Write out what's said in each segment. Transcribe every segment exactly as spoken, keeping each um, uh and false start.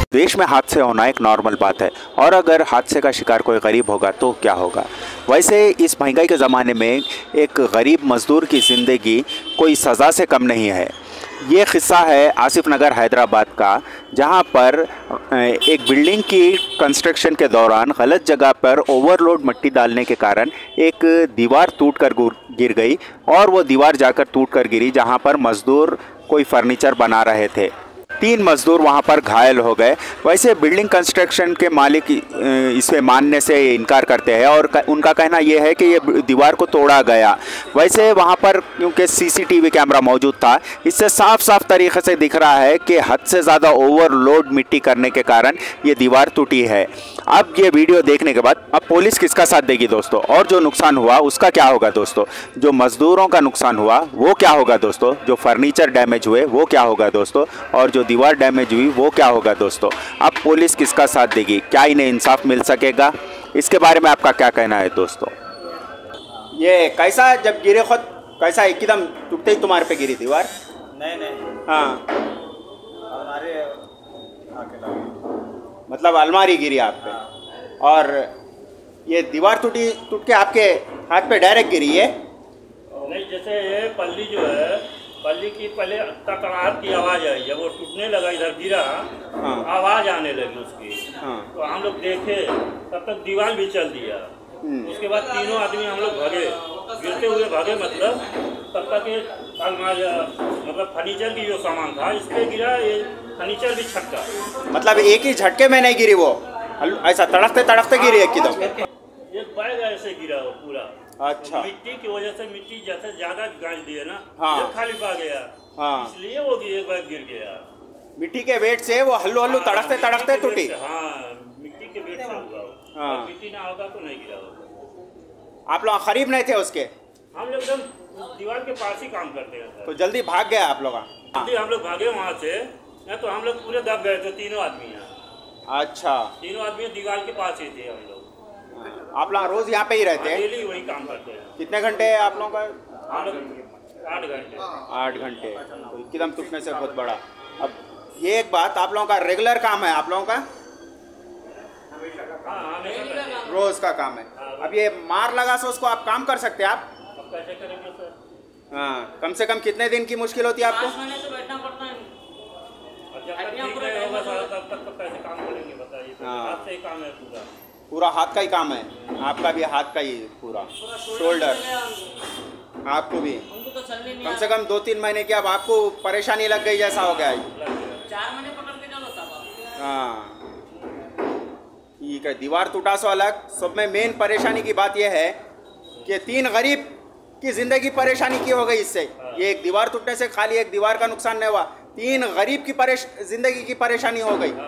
देश में हादसे होना एक नॉर्मल बात है और अगर हादसे का शिकार कोई गरीब होगा तो क्या होगा। वैसे इस महंगाई के ज़माने में एक गरीब मज़दूर की ज़िंदगी कोई सज़ा से कम नहीं है। ये क़िस्सा है आसिफ नगर हैदराबाद का, जहां पर एक बिल्डिंग की कंस्ट्रक्शन के दौरान गलत जगह पर ओवरलोड मिट्टी डालने के कारण एक दीवार टूटकर गिर गई और वो दीवार जाकर टूटकर गिरी जहां पर मज़दूर कोई फर्नीचर बना रहे थे। तीन मज़दूर वहां पर घायल हो गए। वैसे बिल्डिंग कंस्ट्रक्शन के मालिक इसे मानने से इनकार करते हैं और उनका कहना यह है कि ये दीवार को तोड़ा गया। वैसे वहां पर क्योंकि सीसीटीवी कैमरा मौजूद था, इससे साफ साफ तरीके से दिख रहा है कि हद से ज़्यादा ओवरलोड मिट्टी करने के कारण ये दीवार टूटी है। अब ये वीडियो देखने के बाद अब पुलिस किसका साथ देगी दोस्तों, और जो नुकसान हुआ उसका क्या होगा दोस्तों, जो मज़दूरों का नुकसान हुआ वो क्या होगा दोस्तों, जो फर्नीचर डैमेज हुए वो क्या होगा दोस्तों, और जो दीवार डैमेज हुई वो क्या होगा दोस्तों। अब पुलिस किसका साथ देगी, क्या इन्हें इंसाफ मिल सकेगा, इसके बारे में आपका क्या कहना है दोस्तों। ये कैसा जब गिरे खुद कैसा एकदम टूटते ही तुम्हारे पे गिरी दीवार? नहीं नहीं हाँ, हमारे मतलब अलमारी गिरी आप पे। हाँ। और ये दीवार टूटी टूट के आपके हाथ पे डायरेक्ट गिरी है? नहीं, जैसे ये पल्ली जो है, पल्ली की पहले तकरार की आवाज़ आई, जब वो टूटने लगा इधर गिरा, हाँ। आवाज़ आने लगी उसकी। हाँ। तो हम लोग देखे, तब तक दीवार भी चल दिया। उसके बाद तीनों आदमी हम लोग भागे, गिरते हुए भागे, मतलब तब तक ये अलमारी मतलब फर्नीचर की जो सामान था इस पर गिरा, ये फर्नीचर भी छटका। मतलब एक ही झटके में नहीं गिरी वो, ऐसा तड़कते तड़कते गिरी एकदम? एक बैग ऐसे गिरा वो पूरा। अच्छा। मिट्टी की वजह से, मिट्टी जैसे ज्यादा गांज दिए ना, हाँ। ये खाली पा गया। हाँ। इसलिए वो एक बार गिर गया। मिट्टी के वेट से वो हल्लू हल्लू तड़कते तड़कते टूटी। हाँ, मिट्टी के वेट से हुआ। हाँ। मिट्टी ना होगा तो नहीं गिरा होगा। आप लोग करीब नहीं थे उसके? हम लोग एकदम दीवार के पास ही काम करते हैं। तो जल्दी भाग गया आप लोग? जल्दी हम लोग भागे वहाँ से, नहीं तो हम लोग पूरे दब गए थे, तीनों आदमी यहाँ। अच्छा। तीनों आदमी दीवार के पास ही थे हम लोग। आप लोग रोज यहाँ पे ही रहते हैं? डेली वही काम करते हैं। कितने घंटे है आप लोगों का? हम लोग आठ घंटे। आठ घंटे तो एकदम टूटने से बहुत बड़ा। अब ये एक बात, आप लोगों का रेगुलर काम है आप लोगों का? हाँ, रोज का काम है। अब ये मार लगा से उसको आप काम कर सकते हैं आप? कैसे करेंगे सर? हाँ, कम से कम कितने दिन की मुश्किल होती है आपको? पाँच महीने से बैठना पड़ता है। जब तक ठीक नहीं होगा सर तब तक तो कैसे काम करेंगे बताइए। हाथ से ही काम है पूरा। पूरा हाथ का ही काम है आपका भी? हाथ का ही पूरा शोल्डर आपको भी? कम से कम दो तीन महीने की अब आपको परेशानी लग गई जैसा हो गया है। चार महीने पकड़ के चलो साहब। हाँ ठीक है। दीवार टूटा सो अलग, सब में मेन परेशानी की बात यह है कि तीन गरीब की जिंदगी परेशानी की हो गई इससे। ये एक दीवार टूटने से खाली एक दीवार का नुकसान नहीं हुआ, तीन गरीब की परेश जिंदगी की परेशानी हो गई।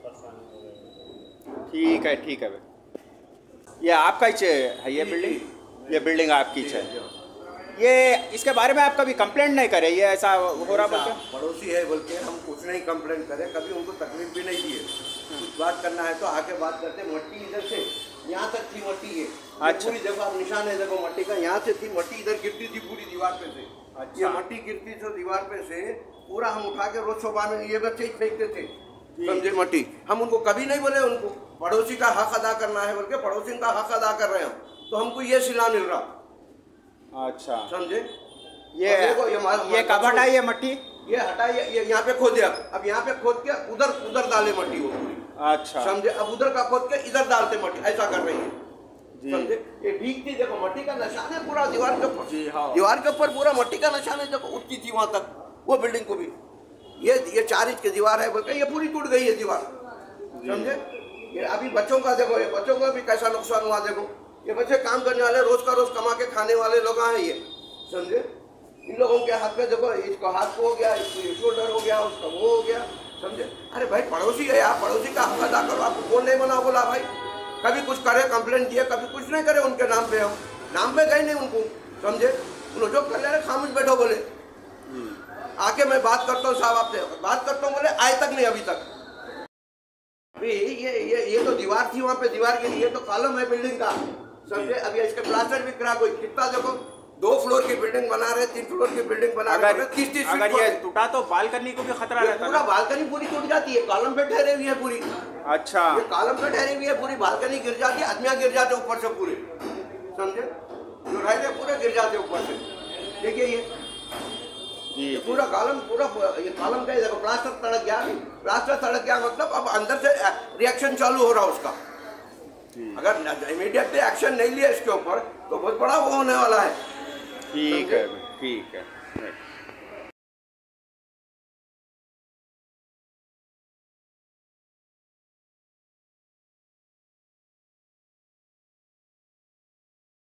ठीक है ठीक है। ये आपका ही है ये बिल्डिंग? ये बिल्डिंग आपकी है? ये इसके बारे में आप कभी कंप्लेंट नहीं करे ये ऐसा हो रहा? बोलते पड़ोसी है बोल के हम कुछ नहीं कंप्लेंट करें, कभी उनको तकलीफ भी नहीं दिए। कुछ बात करना है तो आके बात करते। मट्टी इधर से यहाँ तक थी मट्टी, ये अच्छा। पूरी देखो आप निशान है, देखो मट्टी का, यहाँ से थी मट्टी, इधर गिरती थी पूरी दीवार पे से। अच्छा। ये मट्टी गिरती थी दीवार पे से, पूरा हम उठा के रोज सुबह में ये बच्चे ही फेंकते थे, समझे? मट्टी हम उनको कभी नहीं बोले, उनको पड़ोसी का हक अदा करना है बोल के पड़ोसी का हक अदा कर रहे हैं हम, तो हमको ये सिला मिल रहा। अच्छा समझे? ये देखो ये ये कब हटाई ये मट्टी? ये हटाई, ये यहाँ पे खोदे, अब अब यहाँ पे खोद के उधर उधर डाले मट्टी वो पूरी। अच्छा समझे? अब उधर का खोद के इधर डालते मट्टी, ऐसा कर रही है। समझे? ये भीग थी, देखो मट्टी का निशान है पूरा दीवार के ऊपर। हाँ। दीवार के ऊपर पूरा मट्टी का निशान है, देखो उठती थी वहां तक वो बिल्डिंग को भी। ये ये चार इंच की दीवार है बोलते, ये पूरी टूट गई है दीवार। समझे? ये अभी बच्चों का देखो, ये बच्चों का भी कैसा नुकसान हुआ देखो। ये बच्चे काम करने वाले, रोज का रोज कमा के खाने वाले लोग हैं ये। समझे? इन लोगों के हाथ में देखो, इसको हाथ को हो गया, इसको शोल्डर हो गया, उसका वो हो गया। समझे? अरे भाई पड़ोसी है यार, पड़ोसी का हक अदा करो। आपको कौन नहीं बना बोला भाई? कभी कुछ करे, कंप्लेंट किया, कभी कुछ नहीं करे उनके नाम पे, हम नाम पे गए नहीं उनको। समझे? उन्होंने जो कर ले रहे खामोश बैठो बोले। आके मैं बात करता हूँ साहब आपसे, बात करता हूँ बोले आए तक नहीं अभी तक। अभी ये ये ये तो दीवार थी वहाँ पे, दीवार के लिए तो कॉलम है बिल्डिंग का। समझे? अभी इसके प्लास्टर भी करा, कोई कितना देखो दो फ्लोर की बिल्डिंग बना रहे, तीन फ्लोर की बिल्डिंग बना अगर रहे, तीस तीस अगर ये टूटा तो बालकनी को भी खतरा रहता पूरा है। बालकनी पूरी टूट जाती है, कॉलम पे ठहरे हुई है पूरी। अच्छा, ये कॉलम पे ठहरी हुई है पूरी, बालकनी गिर जाती है, आदमियां गिर जाते ऊपर से पूरे, समझे, जो रहते पूरे गिर जाते ऊपर से। देखिए ये ये पूरा कॉलम, पूरा ये कॉलम का देखो, प्लास्टर सड़क गया, प्लास्टर सड़क गया मतलब अब अंदर से रिएक्शन चालू हो रहा है उसका। अगर इमीडिएटली एक्शन नहीं लिया इसके ऊपर तो बहुत बड़ा वो होने वाला है। ठीक है, ठीक है।